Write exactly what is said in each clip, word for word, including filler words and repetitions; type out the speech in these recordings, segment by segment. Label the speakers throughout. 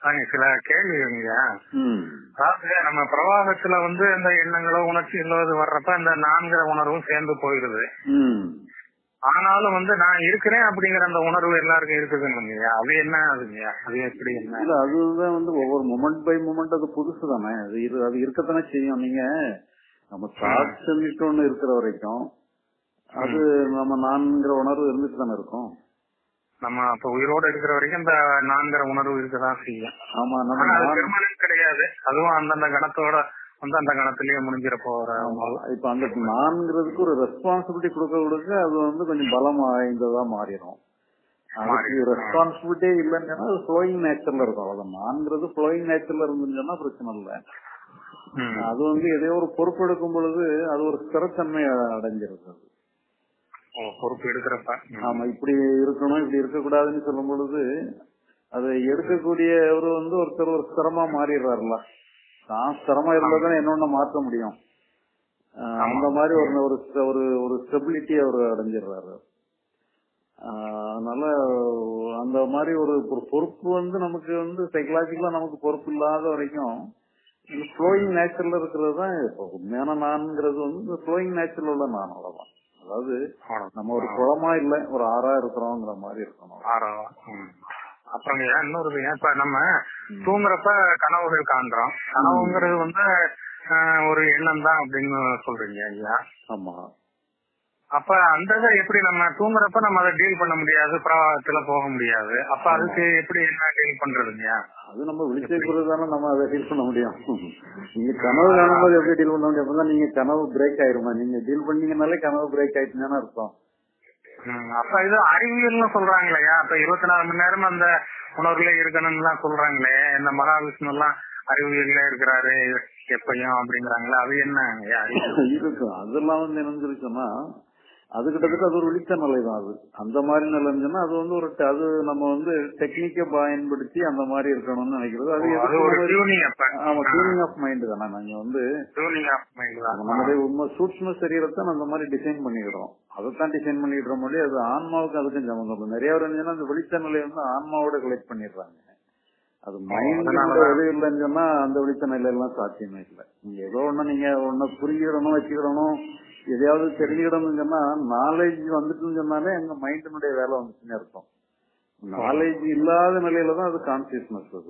Speaker 1: சில கேள்விங்க.
Speaker 2: ம்
Speaker 1: அதாவது நம்ம பிரவாகத்துல வந்து இந்த எண்ணங்களோ உணர்ச்சிகளோ இது வர்றப்ப இந்த நான்கிற உணர்வும் சேர்ந்து போயிருது.
Speaker 2: ம்
Speaker 1: ஆனாலும் வந்து நான் இருக்கிறேன் அப்படிங்கிற அந்த உணர்வு எல்லாருக்கும் இருக்குதுங்க. அது என்ன ஆகுதுங்க? அது எப்படி என்ன?
Speaker 2: இல்ல அதுதான் வந்து ஒவ்வொரு மொமெண்ட் பை மொமெண்ட் அது புதுசு தானே. அது இரு அது இருக்கத்தானே செய்யும். நீங்க நம்ம தாட்ஸ் ஒண்ணு இருக்கிற வரைக்கும் அது நம்ம நான்கிற உணர்வு இருந்துட்டு தானே இருக்கும்.
Speaker 1: நம்ம அப்ப உயிரோட இருக்கிற வரைக்கும் இந்த நான்கிற உணர்வு இருக்கதான் செய்யும்.
Speaker 2: ஆமா,
Speaker 1: ஆனா
Speaker 2: நம்ம
Speaker 1: அது பெர்மனன்ட் கிடையாது. அதுவும் அந்தந்த கணத்தோட வந்து அந்த கணத்திலேயே முடிஞ்சிட போற.
Speaker 2: இப்ப அந்த நான்கிறதுக்கு ஒரு ரெஸ்பான்சிபிலிட்டி கொடுக்க கொடுக்க அது வந்து கொஞ்சம் பலம் வாய்ந்ததா மாறிடும். அதுக்கு ரெஸ்பான்சிபிலிட்டியே இல்லைன்னு சொன்னா அது ஃப்ளோயிங் நேச்சர்ல இருக்கும். அவ்வளவு நான்கிறது ஃப்ளோயிங் நேச்சர்ல இருந்துன்னு சொன்னா பிரச்சனை இல்லை. அது வந்து எதையோ ஒரு பொறுப்பு எடுக்கும் பொழுது அது ஒரு ஸ்திரத்தன்மை அடைஞ்சிருக்கு. அது
Speaker 1: பொறுப்பு எடுக்கிறப்ப
Speaker 2: ஆமா, இப்படி இருக்கணும் இப்படி இருக்கக்கூடாதுன்னு சொல்லும் பொழுது அதை எடுக்கக்கூடியவர் வந்து ஒருத்தர் ஒரு ஸ்திரமா மாறிடுறாருல. தான் ஸ்திரமா இருந்தாதான் என்னொன்னு மாற்ற முடியும். அந்த மாதிரி ஒரு ஒரு ஒரு ஸ்டெபிலிட்டி அவர் அடைஞ்சிடுறாரு. அதனால அந்த மாதிரி ஒரு பொறுப்பு வந்து நமக்கு வந்து சைக்கலாஜிக்கலா நமக்கு பொறுப்பு இல்லாத வரைக்கும் ஃப்ளோயிங் நேச்சர்ல இருக்கிறது தான் உண்மையான நான்ங்கிறது வந்து ஃப்ளோயிங் நேச்சர்ல உள்ள நான். அவ்வளவுதான். அதாவது நம்ம ஒரு குளமா இல்ல ஒரு ஆறா இருக்கிறோங்கிற மாதிரி இருக்கணும்.
Speaker 1: அப்புறம் இன்னொரு இப்ப நம்ம தூங்குறப்ப கனவுகள் காண்றோம். கனவுங்கிறது வந்து ஒரு எண்ணம் தான் அப்படின்னு சொல்றீங்க ஐயா.
Speaker 2: ஆமா.
Speaker 1: அப்ப அந்த இதை எப்படி நம்ம தூங்குறப்ப நம்ம அதை டீல் பண்ண முடியாது, பிரவாகத்துல போக முடியாது. அப்ப அதுக்கு எப்படி என்ன டீல் பண்றதுங்க?
Speaker 2: அது நம்ம விழிச்சிருக்கிறதான நம்ம அதை டீல் பண்ண முடியும். நீங்க கனவு காணும்போது எப்படி டீல் பண்ண முடியும்? அப்பதான் நீங்க கனவு பிரேக் ஆயிருமா? நீங்க டீல் பண்ணீங்கனாலே கனவு பிரேக் ஆயிடுச்சுன்னு அர்த்தம்.
Speaker 1: அப்ப இது அறிவியல்னு சொல்றாங்களே. அப்ப இருபத்தி நாலு மணி நேரம் அந்த உணர்வுல இருக்கணும்னு எல்லாம் சொல்றாங்களே. இந்த மகாவிஷ்ணு எல்லாம் அறிவியல்ல இருக்கிறாரு எப்பயும் அப்படிங்கிறாங்களே. அது என்ன
Speaker 2: இருக்கும்? அதெல்லாம் வந்து என்னன்னு அது கிட்டத்தட்ட அது ஒரு விழித்த நிலை தான். அது அந்த மாதிரி நிலைன்னா அது வந்து ஒரு அது நம்ம வந்து டெக்னிக்கை பயன்படுத்தி அந்த மாதிரி இருக்கணும்னு நினைக்கிறது. அது ஆமா, டியூனிங் ஆஃப் மைண்ட் தானே. நாங்க வந்து நம்மளுடைய உண்மை சூட்சும சரீரத்தை அந்த மாதிரி டிசைன் பண்ணிக்கிறோம். அதைத்தான் டிசைன் பண்ணிக்கிற மாதிரி அது ஆன்மாவுக்கு அதுக்கும் சம்பந்தம். நிறைய பேர் இருந்துச்சுன்னா அந்த விழித்த நிலையை வந்து ஆன்மாவோட கலெக்ட் பண்ணிடுறாங்க. அது மைண்ட் எதுவும் இல்லைன்னு சொன்னா அந்த விழித்த நிலை எல்லாம் சாத்தியமே இல்லை. நீங்க ஏதோ ஒண்ணு நீங்க ஒன்ன புரிஞ்சுக்கிடணும் வச்சுக்கிடணும் எதையாவது தெரிஞ்சுக்கிடணும்னு சொன்னா நாலேஜ் வந்துட்டுன்னு சொன்னாலே எங்க மைண்டினுடைய வேலை வந்துச்சுன்னு அர்த்தம். நாலேஜ் இல்லாத நிலையில தான் அது கான்சியஸ்னஸ். அது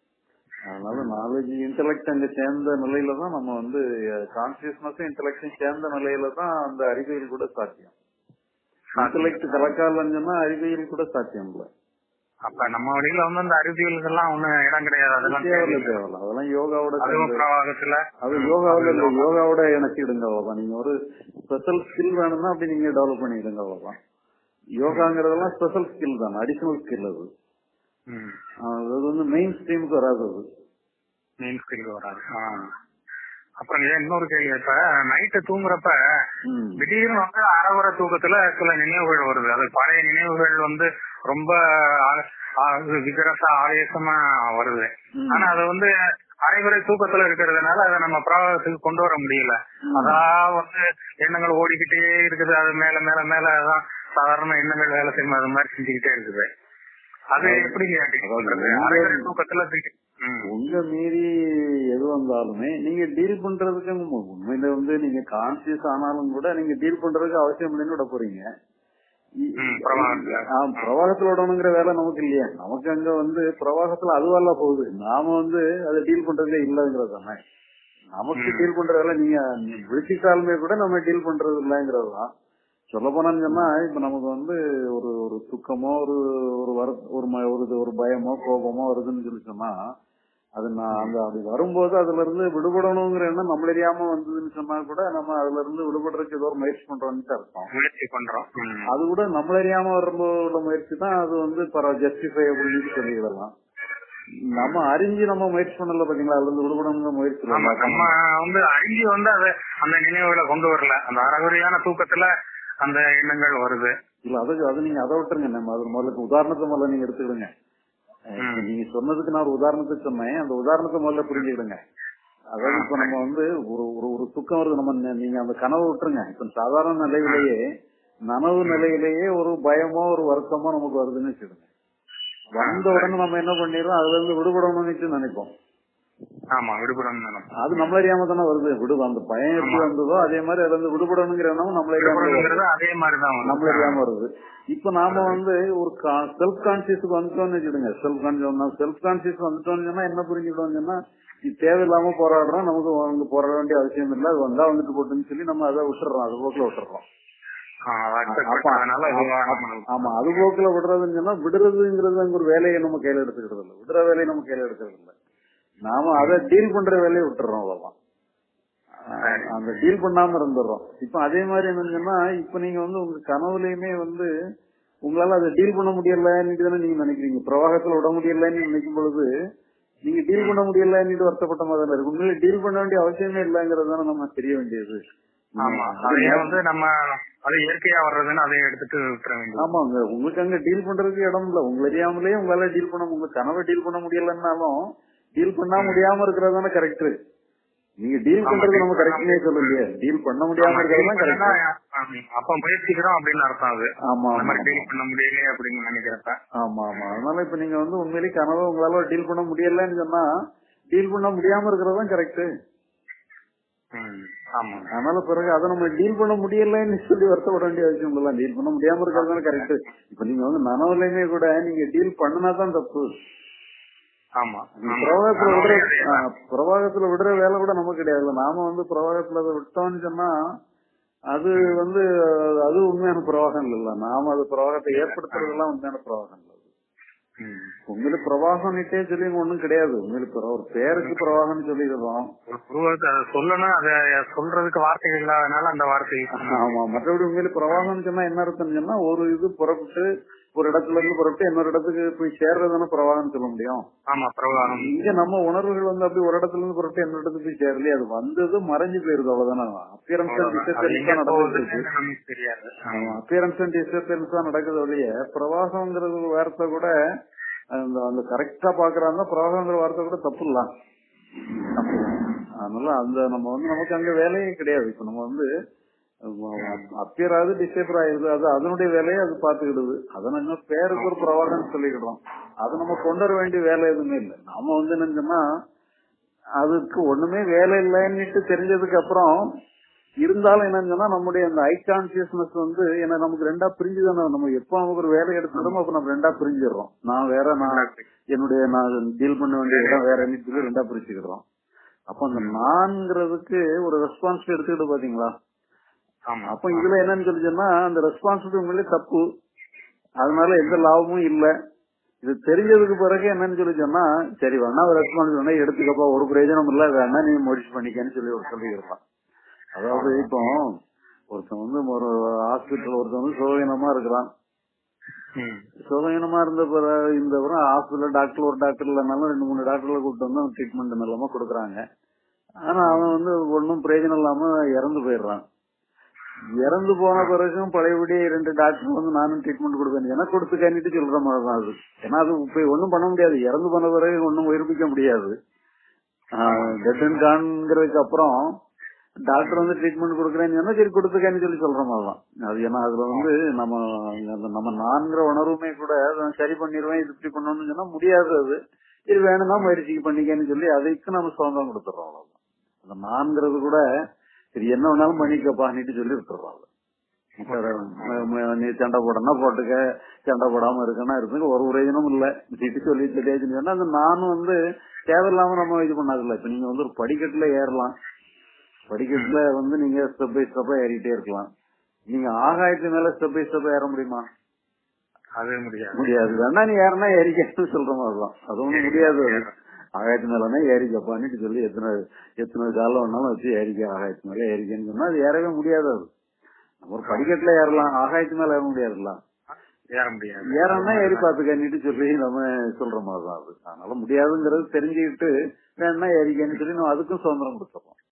Speaker 2: அதனால நாலேஜ் இன்டெலெக்ட் அங்க சேர்ந்த நிலையில தான் நம்ம வந்து கான்சியஸ்னஸும் இன்டெலெக்டும் சேர்ந்த நிலையில தான் அந்த அறிவியல் கூட சாத்தியம். இன்டெலெக்ட் கலக்காலன்னு சொன்னா அறிவியல் கூட சாத்தியம் இல்லை.
Speaker 1: அப்ப நம்ம வழியில வந்து அந்த அறிவியல்கள்லாம் ஒண்ணும் இடம் கிடையாது. அதெல்லாம்
Speaker 2: தேவையில்ல. அதெல்லாம் யோகாவோட
Speaker 1: பிரவாகத்துல
Speaker 2: அது யோகாவில இல்ல, யோகாவோட இணைச்சிடுங்க. அவ்வளவுதான். நீங்க ஒரு ஸ்பெஷல் ஸ்கில் வேணும்னா அப்படி நீங்க டெவலப் பண்ணிடுங்க. அவ்வளவுதான். யோகாங்கிறதெல்லாம் ஸ்பெஷல் ஸ்கில் தான், அடிஷனல் ஸ்கில். அது அது வந்து மெயின் ஸ்ட்ரீமுக்கு வராது. அது
Speaker 1: மெயின் ஸ்கில் வராது. அப்புறம் இன்னொரு கேள்வி. இப்ப நைட்டு தூங்குறப்ப திடீர்னு வந்து அறவர தூக்கத்துல சில நினைவுகள் வருது. அது பழைய நினைவுகள் வந்து ரொம்ப விகரசா ஆவேசமா வருது. ஆனா அது வந்து அரைகுறை தூக்கத்துல இருக்கிறதுனால அதை நம்ம பிரவாகத்துக்கு கொண்டு வர முடியல. அதான் வந்து எண்ணங்கள் ஓடிக்கிட்டே இருக்குது. அது மேல மேல மேல அதான் சாதாரண எண்ணங்கள் வேலை செய்யணும். அது மாதிரி செஞ்சுக்கிட்டே இருக்குது. அது எப்படி அரைகுறை தூக்கத்துல
Speaker 2: உங்க மீறி எது வந்தாலுமே நீங்க டீல் பண்றதுக்கு உண்மையில வந்து நீங்க கான்சியஸ் ஆனாலும் கூட நீங்க டீல் பண்றதுக்கு அவசியம் இல்லைன்னு விட போறீங்க. பிரவாகத்துல விடணுங்கிற வேலை நமக்கு இல்லையா? நமக்கு அங்க வந்து பிரவாகத்துல அதுவெல்லாம் போகுது. நாம வந்து அதை டீல் பண்றதே இல்லைங்கிறது தானே. நமக்கு டீல் பண்ற வேலை நீங்க விழிச்சிட்டாலுமே கூட நம்ம டீல் பண்றது இல்லைங்கிறது தான். சொல்ல போனான்னு சொன்னா இப்ப நமக்கு வந்து ஒரு ஒரு துக்கமோ ஒரு ஒரு வர ஒரு ஒரு பயமோ கோபமோ வருதுன்னு சொல்லி சொன்னா அது நான் அந்த அப்படி வரும்போது அதுல இருந்து விடுபடணுங்கிற எண்ணம் நம்மள அறியாம வந்ததுன்னு சொன்னா கூட நம்ம அதுல இருந்து விடுபடுறதுக்கு ஏதோ ஒரு முயற்சி பண்றோம்னு அர்த்தம்.
Speaker 1: முயற்சி பண்றோம்.
Speaker 2: அது கூட நம்மள அறியாம வரும்போது முயற்சி தான். அது வந்து ஜஸ்டிஃபைபிள்னு சொல்லிடலாம். நம்ம அறிஞ்சு நம்ம முயற்சி பண்ணல பாத்தீங்களா? அதுல இருந்து விடுபடணுங்கிற முயற்சி
Speaker 1: நம்ம வந்து அறிஞ்சு வந்து அதை அந்த நினைவுகளை கொண்டு வரல. அந்த அறகுறையான தூக்கத்துல அந்த எண்ணங்கள் வருது.
Speaker 2: இல்ல அது அது நீங்க அதை விட்டுருங்க. நம்ம அது முதல்ல உதாரணத்தை முதல்ல நீங்க எடுத்துக்கிடுங்க. நீங்க சொன்னதுக்கு நான் ஒரு உதாரணத்துக்கு சொன்னேன். அந்த உதாரணத்தை முதல்ல புரிஞ்சுக்கிடுங்க. அதாவது இப்ப நம்ம வந்து ஒரு ஒரு துக்கம் வருது. நம்ம நீங்க அந்த கனவு விட்டுருங்க. இப்ப சாதாரண நிலையிலேயே நனவு நிலையிலேயே ஒரு பயமோ ஒரு வருத்தமோ நமக்கு வருதுன்னு வச்சுடுங்க. வந்த உடனே நம்ம என்ன பண்ணிடுறோம், அதுல இருந்து விடுபடணும்னு நினைப்போம்.
Speaker 1: ஆமா, விடுபடணும்.
Speaker 2: அது நம்மள அறியாம தானே வருது. விடு அந்த பயம் எப்படி வந்ததோ அதே மாதிரி அதுல இருந்து விடுபடணுங்கிற எண்ணமும் நம்மள அறியாம
Speaker 1: அதே மாதிரிதான்
Speaker 2: நம்மள அறியாம வருது. இப்ப நாம வந்து ஒரு செல்ஃப் கான்சியஸுக்கு வந்துட்டோம்னு வச்சுடுங்க. செல்ஃப் கான்சியஸ் செல்ஃப் கான்சியஸ் வந்துட்டோம்னு சொன்னா என்ன புரிஞ்சுக்கிட்டோம்னு சொன்னா, இது தேவையில்லாம போராடுறோம், நமக்கு அங்க போராட வேண்டிய அவசியம் இல்லை, அது வந்தா வந்துட்டு போட்டுன்னு சொல்லி நம்ம அதை விட்டுறோம், அது போக்குல விட்டுறோம். ஆமா, அது போக்குல விடுறதுன்னு சொன்னா, விடுறதுங்கிறது அங்க ஒரு வேலையை நம்ம கையில எடுத்துக்கிறது இல்லை, விடுற வேலையை நம்ம கையில எடுக்கிறது இல்லை. நாம அதை டீல் பண்ற வேலையை விட்டுறோம், அவ்வளவுதான். அந்த டீல் பண்ணாம இருந்துடுறோம். இப்ப அதே மாதிரி என்னன்னா, இப்ப நீங்க வந்து உங்க கனவுலயுமே வந்து உங்களால அதை டீல் பண்ண முடியலன்னு தானே நீங்க நினைக்கிறீங்க. பிரவாகத்துல விட முடியலன்னு நினைக்கும் பொழுது நீங்க டீல் பண்ண முடியலன்னு வருத்தப்பட்ட மாதிரி இருக்கு. உண்மையில டீல் பண்ண வேண்டிய அவசியமே இல்லைங்கிறது தானே நம்ம தெரிய வேண்டியது.
Speaker 1: வந்து நம்ம அது இயற்கையா வர்றதுன்னு அதை எடுத்துட்டு விட்டுற வேண்டியது.
Speaker 2: ஆமாங்க, உங்களுக்கு அங்க டீல் பண்றதுக்கு இடம் இல்ல. உங்களை அறியாமலே உங்களால டீல் பண்ண, உங்க கனவை டீல் பண்ண முடியலன்னாலும் டீல் பண்ண முடியாம இருக்கிறது தானே கரெக்ட். நீங்க டீல் பண்றது நம்ம கரெக்ட்னே சொல்லுங்க. டீல் பண்ண முடியாம இருக்கிறது கரெக்ட்.
Speaker 1: அப்ப முயற்சிக்கிறோம் அப்படின்னு அர்த்தம் அது.
Speaker 2: ஆமா,
Speaker 1: டீல் பண்ண முடியல அப்படின்னு நினைக்கிறப்ப.
Speaker 2: ஆமா ஆமா அதனால இப்ப நீங்க வந்து உண்மையிலேயே கனவை உங்களால டீல் பண்ண முடியலன்னு சொன்னா டீல் பண்ண முடியாம இருக்கிறது தான் கரெக்ட். அதனால பிறகு அதை நம்ம டீல் பண்ண முடியலன்னு சொல்லி வருத்தப்பட வேண்டிய அவசியம் இல்லை. டீல் பண்ண முடியாம இருக்கிறது தானே கரெக்ட். இப்ப நீங்க வந்து நனவுலயுமே கூட நீங்க டீல் பண்ணனாதான் தப்பு.
Speaker 1: ஆமா,
Speaker 2: பிரவாகத்துல விடுற பிரவாகத்துல விடுற வேலை கூட நமக்கு கிடையாது. நாம வந்து பிரவாகத்துல அதை விட்டோம்னு சொன்னா அது வந்து அது உண்மையான பிரவாகம் இல்ல. நாம அது பிரவாகத்தை ஏற்படுத்துறதெல்லாம் உண்மையான பிரவாகம் இல்ல. உண்மையில பிரவாகம்ட்டே சொல்லி ஒண்ணும் கிடையாது. உண்மையில ஒரு பேருக்கு பிரவாகம் சொல்லிடுறோம்.
Speaker 1: சொல்லணும், அதை சொல்றதுக்கு வார்த்தைகள் இல்லாதனால அந்த வார்த்தை.
Speaker 2: ஆமா, மற்றபடி உண்மையில பிரவாகம் சொன்னா என்ன அர்த்தம் சொன்னா, ஒரு இது புறப்பட்டு ஒரு இடத்துல இருந்து புறப்பட்டு இன்னொரு இடத்துக்கு போய் சேர்றதுன்னு பிரவாகம் சொல்ல முடியும்.
Speaker 1: ஆமா, பிரவாகம்.
Speaker 2: இங்க நம்ம உணர்வுகள் வந்து அப்படி ஒரு இடத்துல இருந்து புறப்பட்டு இன்னொரு இடத்துக்கு போய் சேரலையே, அது வந்தது மறைஞ்சு போயிருது, அவ்வளவுதானே. அப்பியரன்ஸ் அண்ட் டிசப்பியரன்ஸ் தான் நடக்குது. அப்பியரன்ஸ் அண்ட் டிசப்பியரன்ஸ் தான் நடக்குது ஒழிய பிரவாகம்ங்கிறது வார்த்தை கூட அந்த கரெக்டா பாக்குறாங்க. பிரவாகங்கிற வார்த்தை கூட தப்பு இல்ல. அதனால அந்த நம்ம வந்து நமக்கு அங்க வேலையே கிடையாது. இப்ப நம்ம வந்து அப்பியர் ஆகுது, டிசேப்பர் ஆயிருது, அது அதனுடைய வேலையை அது பாத்துக்கிடுது. அதை நம்ம பேருக்கு ஒரு பிரவாகம் சொல்லிக்கிடுறோம். அதை நம்ம கொண்டு வர வேண்டிய வேலை எதுவுமே இல்லை. நாம வந்து என்னன்னா அதுக்கு ஒண்ணுமே வேலை இல்லைன்னு தெரிஞ்சதுக்கு அப்புறம் இருந்தாலும் என்னன்னா நம்முடைய அந்த ஐ கான்சியஸ்னஸ் வந்து ஏன்னா நமக்கு ரெண்டா பிரிஞ்சுதானே. நம்ம எப்ப நமக்கு ஒரு வேலை எடுத்துட்டோமோ அப்ப நம்ம ரெண்டா பிரிஞ்சிடறோம். நான் வேற, நான் என்னுடைய நான் டீல் பண்ண வேண்டிய இடம் வேற சொல்லி ரெண்டா பிரிச்சுக்கிறோம். அப்ப அந்த நான்கிறதுக்கு ஒரு ரெஸ்பான்சிபிலிட்டி எடுத்துக்கிட்டு பாத்தீங்களா. அப்ப இதுல என்னன்னு சொல்லி சொன்னா அந்த ரெஸ்பான்சிபிலிட்டி உண்மையிலே தப்பு. அதனால எந்த லாபமும் இல்ல. இது தெரிஞ்சதுக்கு பிறகு என்னன்னு சொல்லி சொன்னா, சரி வேணா ரெஸ்பான்சிபிலிட்டி எடுத்துக்கப்பா, ஒரு பிரயோஜனம் இல்ல, வேணா நீ முயற்சி பண்ணிக்கன்னு சொல்லி ஒரு சொல்லிக்கலாம். அதாவது இப்போ ஒருத்தன் வந்து ஒரு ஹாஸ்பிட்டல் ஒருத்தன் வந்து சுகவீனமா இருக்கிறான். சுகவீனமா இருந்த பிறகு இந்த ஹாஸ்பிட்டல் டாக்டர் ஒரு டாக்டர் இல்லைனாலும் ரெண்டு மூணு டாக்டர்ல கூப்பிட்டு வந்து ட்ரீட்மெண்ட் நல்லமா கொடுக்குறாங்க. ஆனா அவன் வந்து ஒன்னும் பிரயோஜனம் இல்லாம இறந்து போயிடுறான். இறந்து போன பிறகும் பழையபடி ரெண்டு டாக்டர் வந்து நானும் ட்ரீட்மெண்ட் கொடுப்பேன் ஏன்னா கொடுத்து கண்ணிட்டு சொல்ற மாதிரி தான் அது. ஏன்னா அது இப்ப ஒன்னும் பண்ண முடியாது. இறந்து போன பிறகு ஒன்னும் உயிர்ப்பிக்க முடியாது. டெட் அண்ட் கான்ங்கிறதுக்கு அப்புறம் டாக்டர் வந்து ட்ரீட்மெண்ட் கொடுக்குறேன்னு சொன்னா சரி கொடுத்துக்கன்னு சொல்லி சொல்ற மாதிரிதான் அது. ஏன்னா அதுல வந்து நம்ம நம்ம நான்கிற உணர்வுமே கூட சரி பண்ணிடுவேன், இது இப்படி பண்ணணும்னு சொன்னா முடியாது. அது சரி வேணும்னா முயற்சிக்கு பண்ணிக்கன்னு சொல்லி அதுக்கு நம்ம சுதந்திரம் கொடுத்துறோம். அவ்வளவுதான். அந்த நான்கிறது கூட சரி என்ன வேணாலும் பண்ணிக்கப்பான்னுட்டு சொல்லி விட்டுறோம். நீ சண்டை போடனா போட்டுக்க, சண்டை போடாம இருக்கனா இருக்கு, ஒரு பிரயோஜனமும் இல்ல திட்டு சொல்லி தெரியாதுன்னு சொன்னா அந்த நானும் வந்து தேவையில்லாம நம்ம இது பண்ணாதுல்ல. இப்ப நீங்க வந்து ஒரு படிக்கட்டுல ஏறலாம், படிக்கட்டுல வந்து நீங்க ஸ்டெப் பை ஸ்டெப்பா ஏறிட்டே இருக்கலாம். நீங்க ஆகாயத்து மேல ஸ்டெப் பை ஸ்டெப்பா ஏற முடியுமா?
Speaker 1: அது முடியாது.
Speaker 2: முடியாது. வேணா நீ ஏறனா ஏறிக்கன்னு சொல்ற மாதிரிதான். அது ஒண்ணும் முடியாது. ஆகாயத்து மேலனா ஏறிக்கப்பான்னு சொல்லி எத்தனை எத்தனை காலம் வேணாலும் வச்சு ஏறிக்க, ஆகாயத்து மேல ஏறிக்கன்னு சொன்னா அது ஏறவே முடியாது. அது நம்ம ஒரு படிக்கட்டுல ஏறலாம், ஆகாயத்து மேல ஏற முடியாதுல்ல.
Speaker 1: ஏற முடியாது.
Speaker 2: ஏறனா ஏறி பாத்துக்கன்னுட்டு சொல்லி நம்ம சொல்ற மாதிரிதான் அது. அதனால முடியாதுங்கிறது தெரிஞ்சுக்கிட்டு வேணா ஏறிக்கன்னு சொல்லி நம்ம அதுக்கும் சுதந்திரம் கொடுத்துறோம்.